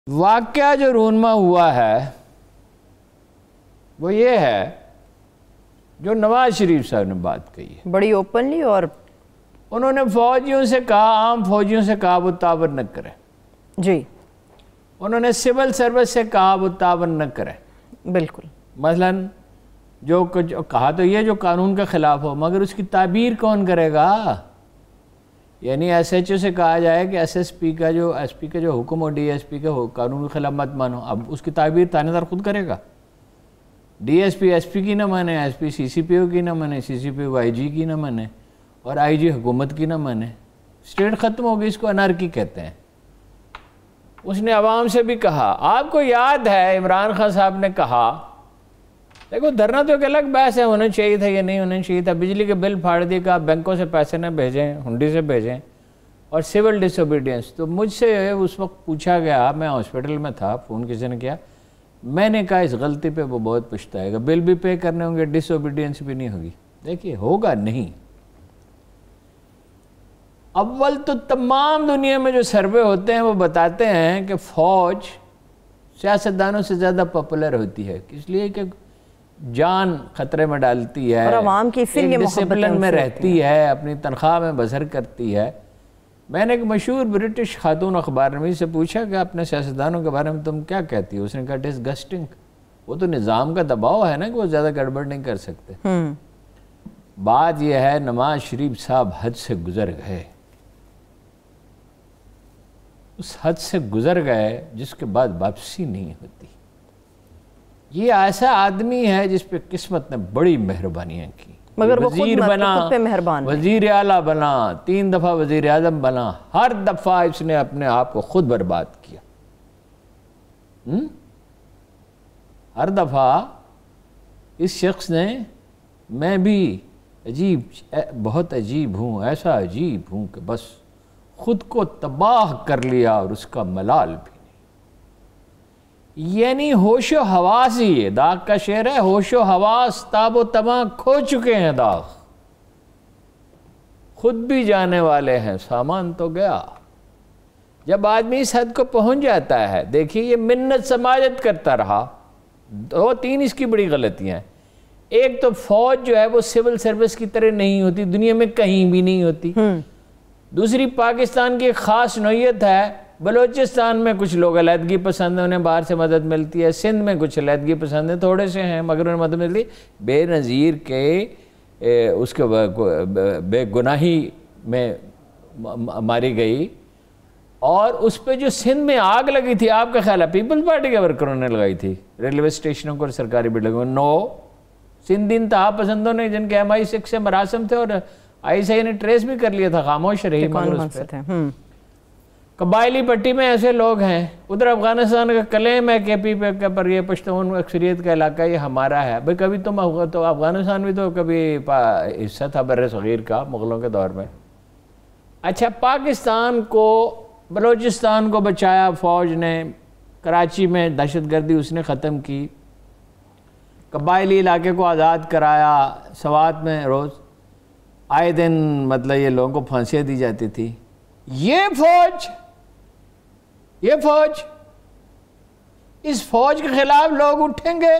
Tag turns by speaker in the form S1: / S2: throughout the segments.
S1: واقعہ جو رونما ہوا ہے وہ یہ ہے جو نواز شریف صاحب نے بات کہی ہے
S2: بڑی اوپنلی، اور
S1: انہوں نے فوجیوں سے کہا، عام فوجیوں سے کہا وہ تعاون نہ کریں.
S2: جی
S1: انہوں نے سول سروس سے کہا وہ تعاون نہ کریں.
S2: بالکل.
S1: مثلاً جو کچھ کہا تو یہ جو قانون کے خلاف ہو، مگر اس کی تعبیر کون کرے گا؟ یعنی ایس ایچ او سے کہا جائے کہ ایس پی کا جو حکم ہو، ڈی ایس پی کا قانون کے خلاف مت مانو، اب اس کی تعبیر تھانے دار خود کرے گا. ڈی ایس پی کی نہ مانے، ایس پی سی سی پی او کی نہ مانے، سی سی پی او آئی جی کی نہ مانے، اور آئی جی حکومت کی نہ مانے. اسٹیٹ ختم ہوگی. اس کو انارکی کہتے ہیں. اس نے عوام سے بھی کہا. آپ کو یاد ہے عمران خان صاحب نے کہا، دیکھو دھرنا تو ایک الگ بحث ہے، ہونا چاہیے تھا یا نہیں ہونا چاہیے تھا. بجلی کے بل پھاڑ دیے، کہا بینکوں سے پیسے نہ بھیجیں، ہنڈی سے بھیجیں. اور سول ڈس اوبیڈینس. تو مجھ سے اس وقت پوچھا گیا، میں ہاسپٹل میں تھا، فون کسی نے کیا، میں نے کہا اس غلطی پہ وہ بہت پچھتائے گا. بل بھی پے کرنے ہوں گے، ڈس اوبیڈینس بھی نہیں ہوگی. دیکھیے ہوگا نہیں. اول تو تمام دنیا میں جو سروے ہوتے ہیں وہ بتاتے ہیں کہ فوج سیاستدانوں سے زیادہ پاپولر ہوتی ہے، اس لیے کہ جان خطرے میں ڈالتی ہے،
S2: اور عوام کی
S1: ڈسپلن میں رہتی ہے، اپنی تنخواہ میں بسر کرتی ہے. میں نے ایک مشہور برٹش خاتون اخبار نویس سے پوچھا کہ اپنے سیاستدانوں کے بارے میں تم کیا کہتی ہو؟ اس نے کہا ڈسگسٹنگ. وہ تو نظام کا دباؤ ہے نا کہ وہ زیادہ گڑبڑ نہیں کر سکتے. بات یہ ہے نواز شریف صاحب حد سے گزر گئے، اس حد سے گزر گئے جس کے بعد واپسی نہیں ہوتی. یہ ایسا آدمی ہے جس پہ قسمت نے بڑی مہربانیاں کی.
S2: مگر وہ
S1: وزیر بنا،
S2: خود پہ مہربان،
S1: وزیر اعلیٰ بنا، 3 دفعہ وزیر اعظم بنا، ہر دفعہ اس نے اپنے آپ کو خود برباد کیا. ہر دفعہ اس شخص نے، میں بھی بہت عجیب ہوں، ایسا عجیب ہوں کہ بس خود کو تباہ کر لیا اور اس کا ملال بھی نہیں. یعنی ہوش و حواس ہی، یہ داغ کا شعر ہے، ہوش و حواس تاب و تمام کھو چکے ہیں داغ، خود بھی جانے والے ہیں، سامان تو گیا. جب آدمی اس حد کو پہنچ جاتا ہے، دیکھیے یہ منت سماجت کرتا رہا. 2-3 اس کی بڑی غلطیاں ہیں. ایک تو فوج جو ہے وہ سول سروس کی طرح نہیں ہوتی، دنیا میں کہیں بھی نہیں ہوتی. دوسری پاکستان کی ایک خاص نوعیت ہے، بلوچستان میں کچھ لوگ علیحدگی پسند ہیں، انہیں باہر سے مدد ملتی ہے. سندھ میں کچھ علیحدگی پسند ہیں، تھوڑے سے ہیں مگر انہیں مدد ملتی. بے نظیر کے اس کے بے گناہی میں ماری گئی. اور اس پہ جو سندھ میں آگ لگی تھی، آپ کا خیال ہے پیپلز پارٹی کے ورکروں نے لگائی تھی ریلوے اسٹیشنوں کو اور سرکاری بلڈنگوں؟ نو، سندھی انتہا پسندوں نے، جن کے MI6 سے مراسم تھے اور ISI نے ٹریس بھی کر لیا تھا، خاموش رہی. مگر اس پہ قبائلی پٹی میں ایسے لوگ ہیں. ادھر افغانستان کا کلیم ہے کہ پی پی پر یہ پشتون اکثریت کا علاقہ یہ ہمارا ہے. بھئی کبھی تو افغانستان بھی تو کبھی حصہ تھا بر صغیر کا مغلوں کے دور میں. اچھا، پاکستان کو، بلوچستان کو بچایا فوج نے، کراچی میں دہشت گردی اس نے ختم کی، قبائلی علاقے کو آزاد کرایا. سوات میں روز آئے دن مطلب یہ لوگوں کو پھانسیاں دی جاتی تھی. یہ فوج اس فوج کے خلاف لوگ اٹھیں گے.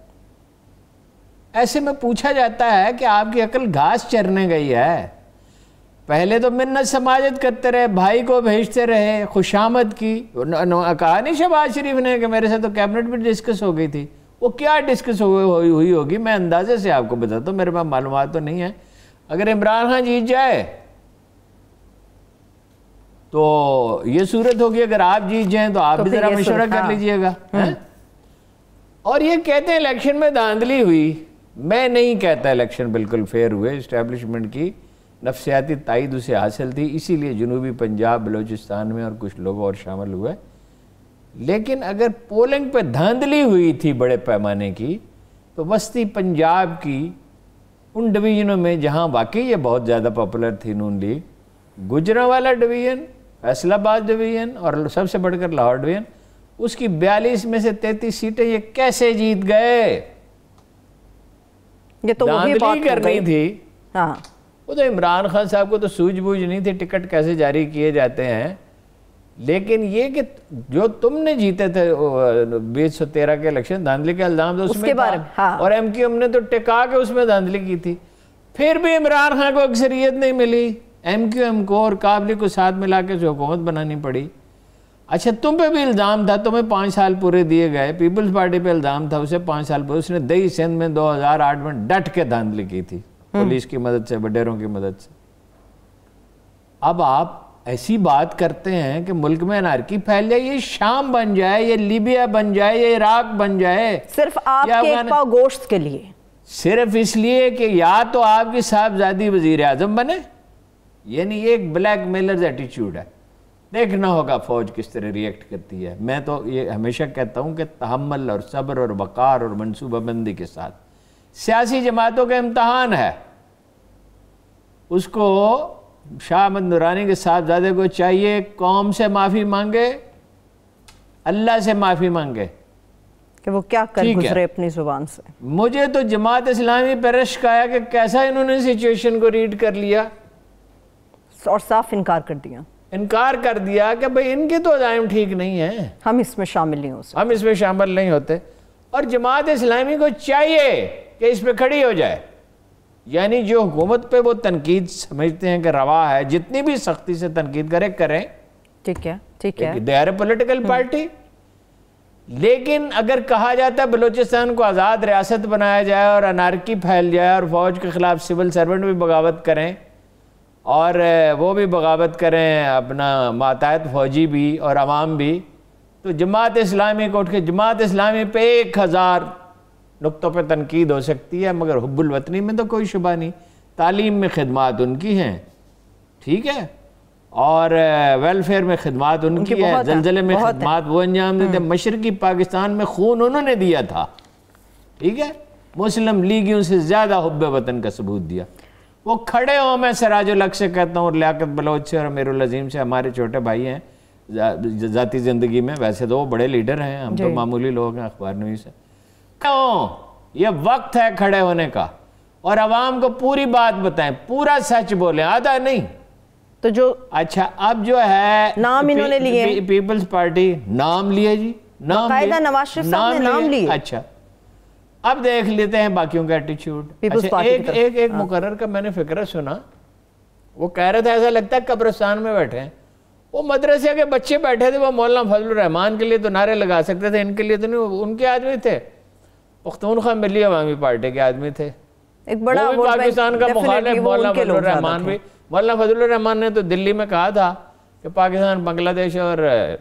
S1: ایسے میں پوچھا جاتا ہے کہ آپ کی عقل گھاس چرنے گئی ہے؟ پہلے تو منت سماجت کرتے رہے، بھائی کو بھیجتے رہے، خوشامد کی. کہا نہیں شہباز شریف نے کہ میرے ساتھ تو کیبنٹ بھی ڈسکس ہو گئی تھی. وہ کیا ڈسکس ہوئی ہوگی، میں اندازے سے آپ کو بتاتا ہوں، میرے پاس معلومات تو نہیں ہے. اگر عمران خان جیت جائے تو یہ صورت ہوگی، اگر آپ جیت جائیں تو آپ بھی ذرا مشورہ کر لیجئے گا. اور یہ کہتے ہیں الیکشن میں دھاندلی ہوئی. میں نہیں کہتا الیکشن بالکل فیئر ہوئے. اسٹیبلشمنٹ کی نفسیاتی تائید اسے حاصل تھی، اسی لیے جنوبی پنجاب، بلوچستان میں اور کچھ لوگ اور شامل ہوئے. لیکن اگر پولنگ پہ دھاندلی ہوئی تھی بڑے پیمانے کی، تو وسطی پنجاب کی ان ڈویژنوں میں جہاں واقعی یہ بہت زیادہ پاپولر تھی Noon league, Gujranwala division, Faisalabad division اور سب سے بڑھ کر لاہور ڈویژن، اس کی 42 میں سے 33 سیٹیں یہ کیسے جیت گئے؟
S2: یہ تو وہی بات
S1: کرنی تھی. وہ تو عمران خان صاحب کو تو سوجھ بوجھ نہیں تھی ٹکٹ کیسے جاری کیے جاتے ہیں. لیکن یہ کہ جو تم نے جیتے تھے 2013 کے الیکشن، دھاندلی کے الزام تو اس میں
S2: بارے میں،
S1: تھا، اور ایم کیو ایم نے تو ٹکا کے اس میں دھاندلی کی تھی، پھر بھی عمران خان کو اکثریت نہیں ملی، ایم کیو ایم کو اور قابلی کو ساتھ ملا کے جو حکومت بنانی پڑی۔ اچھا تم پہ بھی الزام تھا، تمہیں 5 سال پورے دیے گئے، پیپلز پارٹی پہ الزام تھا، اسے 5 سال پورے، اس نے دہی سندھ میں 2008 میں ڈٹ کے دھاندلی کی تھی پولیس کی مدد سے، وڈیروں کی مدد سے۔ اب آپ ایسی بات کرتے ہیں کہ ملک میں انارکی پھیل جائے، یہ شام بن جائے، یہ لیبیا بن جائے، یہ عراق بن جائے،
S2: صرف آپ کے ایک پاؤ گوشت کے لیے،
S1: صرف اس لیے کہ یا تو آپ کی صاحبزادی وزیر اعظم بنے، یعنی یہ ایک بلیک میلرز ایٹیچیوڈ ہے۔ دیکھنا ہوگا فوج کس طرح ریئیکٹ کرتی ہے۔ میں تو یہ ہمیشہ کہتا ہوں کہ تحمل اور صبر اور وقار اور منصوبہ بندی کے ساتھ سیاسی جماعتوں کا امتحان ہے، اس کو شاہ احمد نورانی کے صاحبزادے کو چاہیے قوم سے معافی مانگے، اللہ سے معافی مانگے
S2: کہ وہ کیا کر گزرے اپنی زبان سے۔
S1: مجھے تو جماعت اسلامی پہ رشک آیا کہ کیسا انہوں نے سچویشن کو ریڈ کر لیا
S2: اور صاف انکار کر دیا کہ بھئی ان کی تو عزائم ٹھیک نہیں ہیں، ہم اس میں شامل نہیں ہو سکتے،
S1: ہم اس میں شامل نہیں ہوتے۔ اور جماعت اسلامی کو چاہیے کہ اس پہ کھڑی ہو جائے، یعنی جو حکومت پہ وہ تنقید سمجھتے ہیں کہ روا ہے، جتنی بھی سختی سے تنقید کریں،
S2: ٹھیک ہے،
S1: they are a political party. لیکن اگر کہا جاتا ہے بلوچستان کو آزاد ریاست بنایا جائے اور انارکی پھیل جائے اور فوج کے خلاف سول سرونٹ بھی بغاوت کریں اور وہ بھی بغاوت کریں، اپنا ماتحت فوجی بھی اور عوام بھی، تو جماعت اسلامی کو اٹھ کے جماعت اسلامی پہ 1000 نقطوں پہ تنقید ہو سکتی ہے، مگر حب الوطنی میں تو کوئی شبہ نہیں، تعلیم میں خدمات ان کی ہیں، ٹھیک ہے، اور ویلفیئر میں خدمات ان کی ہے، زلزلے میں خدمات وہ انجام دیتے، مشرقی پاکستان میں خون انہوں نے دیا تھا، ٹھیک ہے، مسلم لیگیوں سے زیادہ حب وطن کا ثبوت دیا۔ وہ کھڑے ہوں، میں سراج الحق سے کہتا ہوں اور لیاقت بلوچ سے اور امیر العظیم سے، ہمارے چھوٹے بھائی ہیں ذاتی زندگی میں، ویسے تو وہ بڑے لیڈر ہیں، ہم تو معمولی لوگ ہیں اخبار نویس ہیں، یہ وقت ہے کھڑے ہونے کا اور عوام کو پوری بات بتائیں، پورا سچ بولیں، آدھا نہیں۔
S2: تو جو
S1: اچھا اب جو ہے
S2: نام انہوں نے لیے،
S1: پیپلز پارٹی نام لیے جی،
S2: باقاعدہ نواز شریف صاحب نے نام لیے۔
S1: اچھا اب دیکھ لیتے ہیں باقیوں کا ایٹیچیوڈ۔ ایک مقرر کا میں نے فکرہ سنا، وہ کہہ رہا تھا ایسا لگتا ہے قبرستان میں بیٹھے ہیں، وہ مدرسے کے بچے بیٹھے تھے، وہ مولانا فضل الرحمان کے لیے تو نعرے لگا سکتے تھے، ان کے لیے تو نہیں، ان کے آدمی تھے، پختونخوا ملی عوامی پارٹی کے آدمی تھے،
S2: ایک بڑا
S1: وہ بھی پاکستان کا مخالف مولانا فضل الرحمان بھی۔ مولانا فضل الرحمان نے تو دلی میں کہا تھا کہ پاکستان بنگلہ دیش اور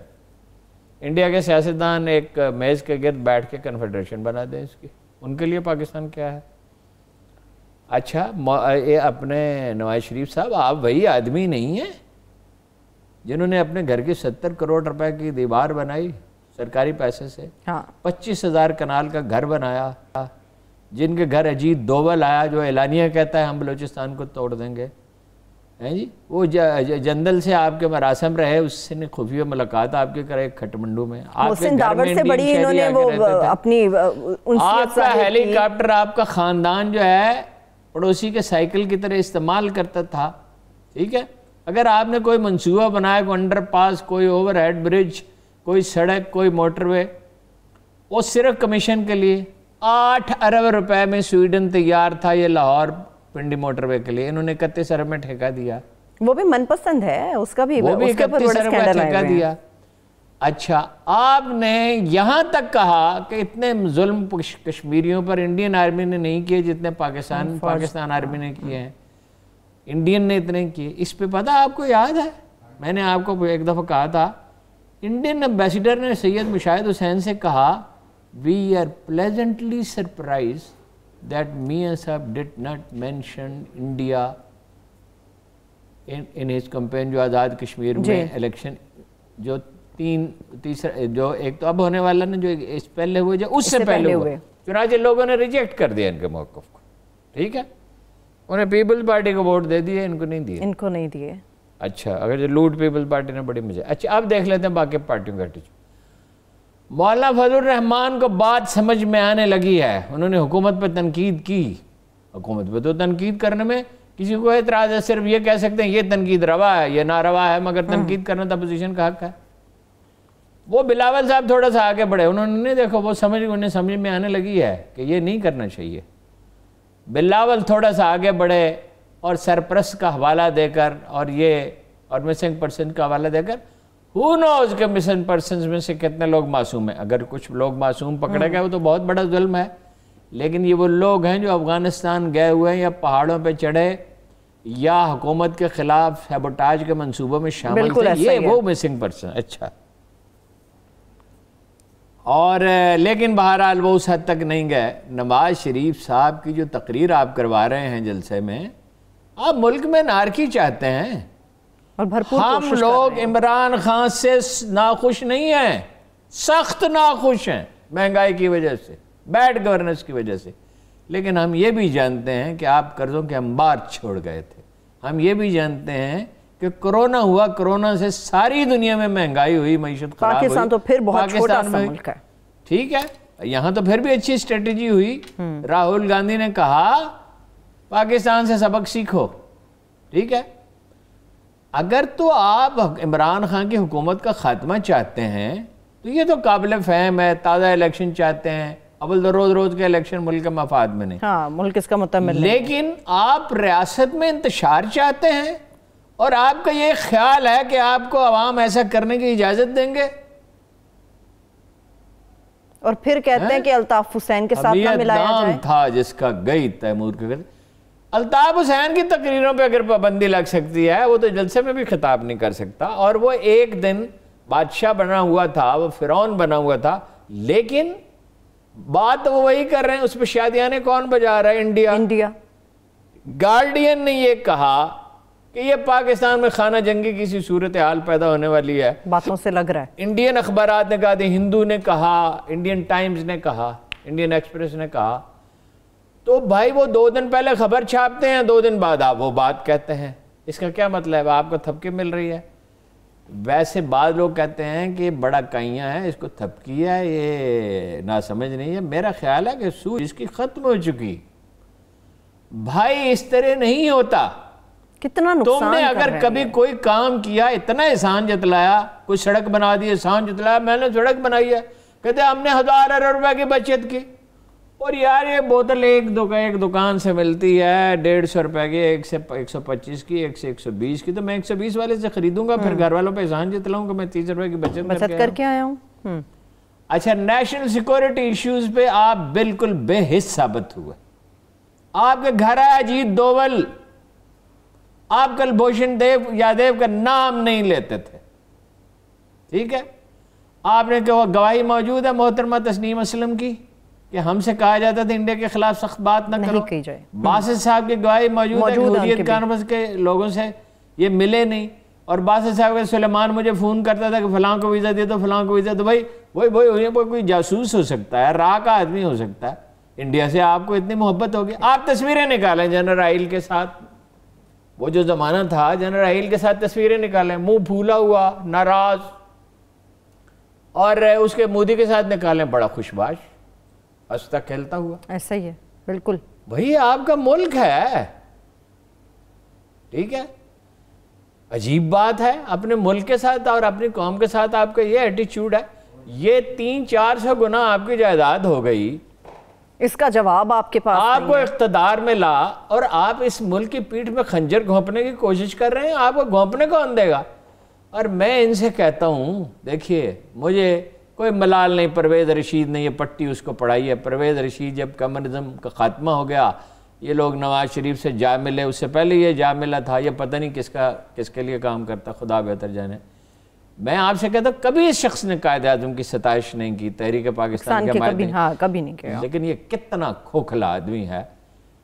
S1: انڈیا کے سیاستدان ایک میز کے گرد بیٹھ کے کنفیڈریشن بنا دیں اس کی، ان کے لیے پاکستان کیا ہے۔ اچھا اپنے نواز شریف صاحب آپ وہی آدمی نہیں ہیں جنہوں نے اپنے گھر کی 70 کروڑ روپے کی دیوار بنائی سرکاری پیسے سے، 25,000 کنال کا گھر بنایا، جن کے گھر اجیت دوول آیا جو اعلانیہ کہتا ہے ہم بلوچستان کو توڑ دیں گے، ہیں جی، وہ جندل سے آپ کے مراسم رہے، اس سے خفیہ ملاقات آپ کے کرے کھٹمنڈو میں، آپ کے گھر میں آپ کا ہیلی کاپٹر آپ کا خاندان جو ہے پڑوسی کے سائیکل کی طرح استعمال کرتا تھا، ٹھیک ہے۔ اگر آپ نے کوئی منصوبہ بنایا، کوئی انڈر پاس، کوئی اوور ہیڈ برج، کوئی سڑک، کوئی موٹر وے، وہ صرف کمیشن کے لیے 8 ارب روپے میں سویڈن تیار تھا یہ لاہور پنڈی موٹر وے کے لیے، انہوں نے 31 ارب میں ٹھیکہ دیا،
S2: وہ بھی من پسند ہے اس کا بھی،
S1: وہ بھی 31 ارب میں ٹھیکہ دیا۔ اچھا آپ نے یہاں تک کہا کہ اتنے ظلم کشمیریوں پر انڈین آرمی نے نہیں کیے جتنے پاکستان آرمی نے کیے ہیں، انڈین نے اتنے کیے۔ اس پہ پتہ آپ کو یاد ہے، میں نے آپ کو ایک دفعہ کہا تھا، انڈین ایمبیسیڈر نے سید مشاہد حسین سے کہا we are pleasantly surprised that Mian Sahab did not mention India in his campaign جو آزاد کشمیر میں الیکشن جو تیسرا جو ایک تو اب ہونے والا نا جو اس پہلے ہوئے جو اس سے پہلے ہوئے، چنانچہ لوگوں نے ریجیکٹ کر دیا ان کے موقف کو، ٹھیک ہے، انہیں پیپلز پارٹی کو ووٹ دے دیے، ان کو نہیں دیے۔ اچھا اگر جو لوٹ پیپلز پارٹی نے بڑی مزے۔ اچھا اب دیکھ لیتے ہیں باقی پارٹیوں کا ایٹیچیوڈ۔ مولانا فضل الرحمان کو بات سمجھ میں آنے لگی ہے، انہوں نے حکومت پہ تنقید کی، حکومت پہ تو تنقید کرنے میں کسی کو اعتراض ہے، صرف یہ کہہ سکتے ہیں یہ تنقید روا ہے یہ ناروا ہے، مگر تنقید کرنا تو اپوزیشن کا حق ہے۔ وہ بلاول صاحب تھوڑا سا آگے بڑھے, انہوں نے دیکھو وہ انہیں سمجھ میں آنے لگی ہے کہ یہ نہیں کرنا چاہیے. بلاول تھوڑا سا آگے بڑھے اور سرپرست کا حوالہ دے کر اور مسنگ پرسن کا حوالہ دے کر, who knows کہ مسنگ پرسنز میں سے کتنے لوگ معصوم ہیں. اگر کچھ لوگ معصوم پکڑے گئے وہ تو بہت بڑا ظلم ہے, لیکن یہ وہ لوگ ہیں جو افغانستان گئے ہوئے ہیں یا پہاڑوں پہ چڑھے یا حکومت کے خلاف سیبوٹاج کے منصوبوں میں شامل تھے, یہ وہ مسنگ پرسن. اچھا, اور لیکن بہرحال وہ اس حد تک نہیں گئے. نواز شریف صاحب کی جو تقریر آپ کروا رہے ہیں جلسے میں, آپ ملک میں نارکی چاہتے ہیں. ہم لوگ عمران خان سے ناخوش نہیں ہیں, سخت ناخوش ہیں مہنگائی کی وجہ سے, بیڈ گورننس کی وجہ سے, لیکن ہم یہ بھی جانتے ہیں کہ آپ قرضوں کے انبار چھوڑ گئے تھے. ہم یہ بھی جانتے ہیں کہ کرونا ہوا, کرونا سے ساری دنیا میں مہنگائی ہوئی, معیشت خراب ہوئی.
S2: پاکستان تو پھر بہت چھوٹا سا ملک ہے,
S1: ٹھیک ہے, یہاں تو پھر بھی اچھی اسٹریٹجی ہوئی. راہل گاندھی نے کہا پاکستان سے سبق سیکھو, ٹھیک ہے. اگر تو آپ عمران خان کی حکومت کا خاتمہ چاہتے ہیں تو یہ تو قابل فہم ہے, تازہ الیکشن چاہتے ہیں, اول تو روز روز کے الیکشن ملک کے مفاد میں نہیں,
S2: ہاں ملک اس کا متمل,
S1: لیکن آپ ریاست میں انتشار چاہتے ہیں اور آپ کا یہ خیال ہے کہ آپ کو عوام ایسا کرنے کی اجازت دیں گے,
S2: اور پھر کہتے ہیں کہ الطاف حسین کے ساتھ نہ ملایا جائے.
S1: نام تھا جس کا گئی تیمور کے گھر. الطاف حسین کی تقریروں پہ اگر پابندی لگ سکتی ہے, وہ تو جلسے میں بھی خطاب نہیں کر سکتا, اور وہ ایک دن بادشاہ بنا ہوا تھا, وہ فرعون بنا ہوا تھا, لیکن بات وہ وہی کر رہے ہیں. اس پہ شادیانے کون بجا رہا ہے؟ انڈیا. گارڈین نے یہ کہا کہ یہ پاکستان میں خانہ جنگی کسی صورتحال پیدا ہونے والی ہے,
S2: باتوں سے لگ رہا ہے.
S1: انڈین اخبارات نے کہا, دی ہندو نے کہا, انڈین ٹائمز نے کہا, انڈین ایکسپریس نے کہا. تو بھائی وہ 2 دن پہلے خبر چھاپتے ہیں, 2 دن بعد آپ وہ بات کہتے ہیں. اس کا کیا مطلب ہے؟ آپ کو تھپکی مل رہی ہے. ویسے بعض لوگ کہتے ہیں کہ بڑا کائیاں ہے, اس کو تھپکی ہے, یہ نہ سمجھ نہیں ہے. میرا خیال ہے کہ سوچ اس کی ختم ہو چکی. بھائی اس طرح نہیں ہوتا.
S2: کتنا نقصان
S1: تم نے اگر کبھی کوئی کام کیا, اتنا احسان جتلایا, کوئی سڑک بنا دی, احسان جتلایا, میں نے سڑک بنائی ہے, کہتے ہم نے 1000 ارب روپے کی بچت کی, اور یار یہ بوتل ایک دکان سے ملتی ہے 150 روپے کی, ایک سے 125 کی, ایک سے 120 کی, تو میں 120 والے سے خریدوں گا, پھر گھر والوں پہ احسان جتلاؤں کہ میں 30 روپے کی بچت
S2: کر کے آیا ہوں.
S1: اچھا, نیشنل سیکورٹی ایشوز پہ آپ بالکل بے حس ثابت ہوئے. آپ کے گھر آیا اجیت دوول, آپ کلبھوشن یادیو کا نام نہیں لیتے تھے, ٹھیک ہے. آپ نے کہا گواہی موجود ہے محترمہ تسنیم اسلم کی کہ ہم سے کہا جاتا تھا انڈیا کے خلاف سخت بات نہ کرو. باسط صاحب کی گواہی موجود ہے, حریت کانفرنس کے لوگوں سے یہ ملے نہیں, اور باسط صاحب کے سلیمان مجھے فون کرتا تھا کہ فلاں کو ویزا دے دو, فلاں کو ویزا دو. بھائی وہی کوئی جاسوس ہو سکتا ہے, راہ کا آدمی ہو سکتا ہے. انڈیا سے آپ کو اتنی محبت ہوگی, آپ تصویریں نکالیں جنرل رائل کے ساتھ, وہ جو زمانہ تھا جنرل رائل کے ساتھ تصویریں نکالیں, منہ پھولا ہوا, ناراض, اور اس کے مودی کے ساتھ نکالیں بڑا خوشباش, ہنستا کھیلتا ہوا.
S2: ایسا ہی ہے بالکل.
S1: وہی آپ کا ملک ہے, ٹھیک ہے. عجیب بات ہے, اپنے ملک کے ساتھ اور اپنی قوم کے ساتھ آپ کا یہ ایٹیچیوڈ ہے. یہ 300-400 گنا آپ کی جائیداد ہو گئی,
S2: اس کا جواب آپ کے پاس
S1: آپ کو اقتدار میں لا, اور آپ اس ملک کی پیٹھ میں خنجر گھونپنے کی کوشش کر رہے ہیں. آپ کو گھونپنے کون دے گا؟ اور میں ان سے کہتا ہوں, دیکھیے مجھے کوئی ملال نہیں, پرویز رشید نے یہ پٹی اس کو پڑھائی ہے. پرویز رشید جب کمیونزم کا خاتمہ ہو گیا, یہ لوگ نواز شریف سے جا ملے, اس سے پہلے یہ جا ملا تھا, یہ پتہ نہیں کس کے لیے کام کرتا, خدا بہتر جانے. میں آپ سے کہتا ہوں کبھی اس شخص نے قائد اعظم کی ستائش نہیں کی, تحریک پاکستان کے
S2: کبھی نہیں کیا,
S1: لیکن یہ کتنا کھوکھلا آدمی ہے.